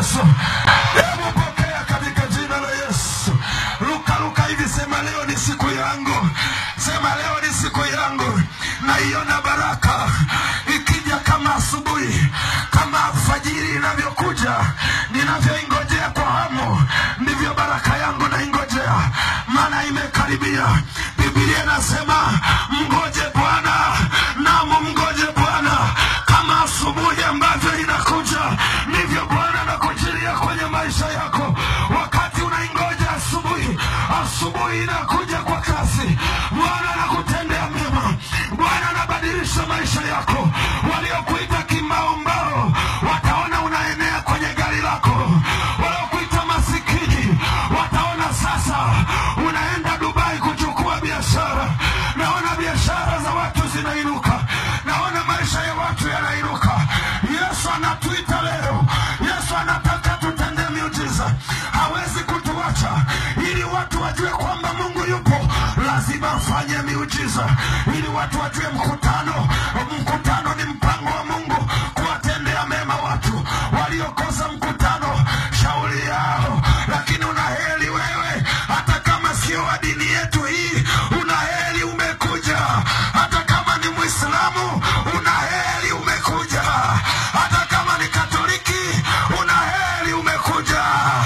Yesu. Hebu pokea katika jina la Yesu. Luka hivi, sema leo ni siku yangu. Sema leo ni siku yangu. Naiona baraka ikija kama asubuhi, kama alfajiri inavyokuja. Ninavyoingojea kwa hamu, ndivyo baraka yangu naingojea, maana imekaribia. Biblia inasema mngoje Bwana, na mngoje Bwana. Kama asubuhi ambavyo inakuja, ndivyo Bwana anakujilia kwenye maisha yako. Wakati unaingoja asubuhi, asubuhi inakuja kwa kasi. Bwana anakutendea mema. Bwana anabadilisha maisha yako. Waliokuita kimaumbao wataona unaenea kwenye gari lako. Waliokuita masikini wataona sasa unaenda Dubai kuchukua biashara. Naona biashara za watu zinainuka. Naona maisha ya watu yanainuka. Yesu anatuita leo. Yesu anataka tutende miujiza. Hawezi kutuacha. Ili watu wajue kwamba Mungu yupo, lazima afanye miujiza. Ili watu wajue mkutano ni mpango wa Mungu kuwatendea mema watu. Waliokosa mkutano, shauri yao. Lakini unaheri wewe, hata kama sio wa dini yetu hii, unaheri umekuja. Hata kama ni Muislamu, unaheri umekuja. Hata kama ni Katoliki, unaheri umekuja.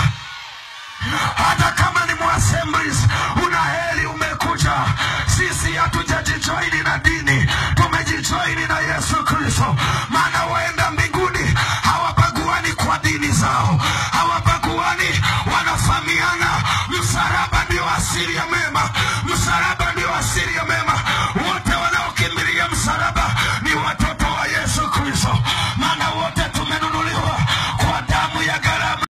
Hata kama ni Assemblies, unaheri umekuja. Sisi hatujajijoini na dini, tumejijoini na Yesu Kristo.